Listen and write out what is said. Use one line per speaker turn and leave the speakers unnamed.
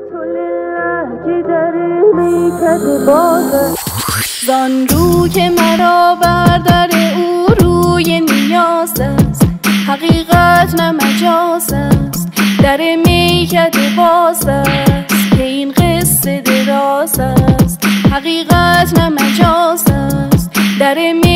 زان رو که مرا بردار او روی نیاز است، حقیقت نه مجاز است، در میکده باز است که این قصه دراز است، حقیقت نه مجاز است، در